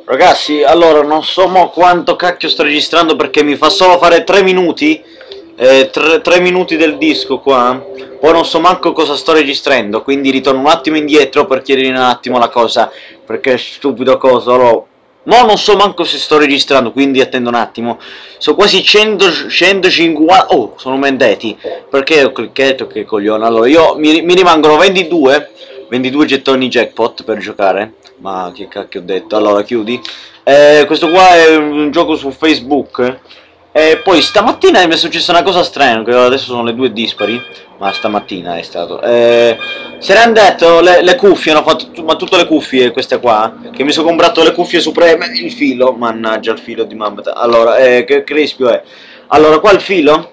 Ragazzi, allora non so mo quanto cacchio sto registrando perché mi fa solo fare 3 minuti, 3 minuti del disco qua. Poi non so manco cosa sto registrando, quindi ritorno un attimo indietro per chiedere un attimo la cosa, perché è stupido cosa, allora. Mo non so manco se sto registrando, quindi attendo un attimo. Sono quasi 150. Oh, sono mendeti. Perché ho cliccato, che coglione. Allora, mi rimangono 22 gettoni jackpot per giocare. Ma che cacchio ho detto? Allora, chiudi. Questo qua è un gioco su Facebook. E poi stamattina mi è successa una cosa strana, che adesso sono le 2 dispari, ma stamattina è stato. Se ne hanno detto le cuffie, hanno fatto ma tutte le cuffie queste qua, che mi sono comprato le cuffie supreme, il filo, mannaggia il filo di mamma. Allora, che rischio è? Allora, qua il filo?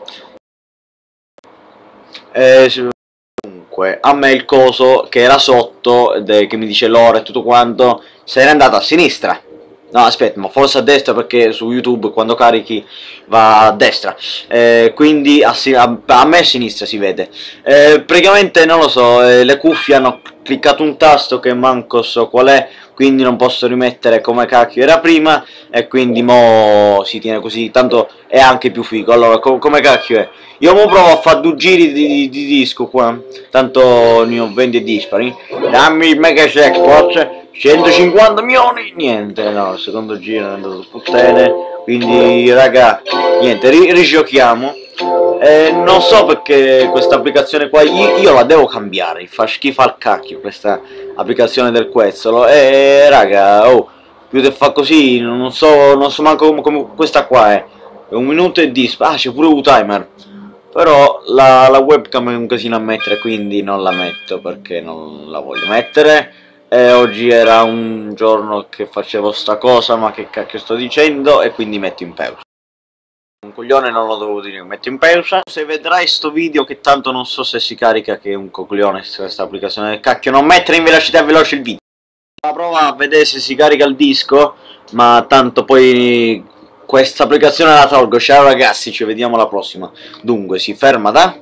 Comunque, a me il coso che era sotto, che mi dice l'ora e tutto quanto, se n'è andato a sinistra. No, aspetta, ma forse a destra perché su YouTube quando carichi va a destra. Quindi a me a sinistra si vede. Praticamente non lo so, le cuffie hanno cliccato un tasto che manco so qual è, quindi non posso rimettere come cacchio era prima e quindi mo si tiene così, tanto è anche più figo. Allora, come cacchio è? Io mo provo a fare 2 giri di disco qua, tanto ne ho 20 dispari. Dammi il mega jackpot. 150 milioni, niente, no, il secondo giro è andato a puttane, quindi raga, niente, rigiochiamo. Non so perché questa applicazione qua, io la devo cambiare, fa schifo al cacchio questa applicazione del Quezzolo, raga, oh, più che fa così, non so manco come questa qua è 1 minuto e 10, ah c'è pure un timer. Però la webcam è un casino a mettere, quindi non la metto perché non la voglio mettere. Oggi era un giorno che facevo sta cosa, ma che cacchio sto dicendo, e quindi metto in pausa. Un coglione non lo devo dire, metto in pausa. Se vedrai sto video, che tanto non so se si carica, che è un coglione questa applicazione del cacchio, non mettere in velocità veloce il video. La prova a vedere se si carica il disco, ma tanto poi questa applicazione la tolgo. Ciao ragazzi, ci vediamo alla prossima. Dunque, si ferma da...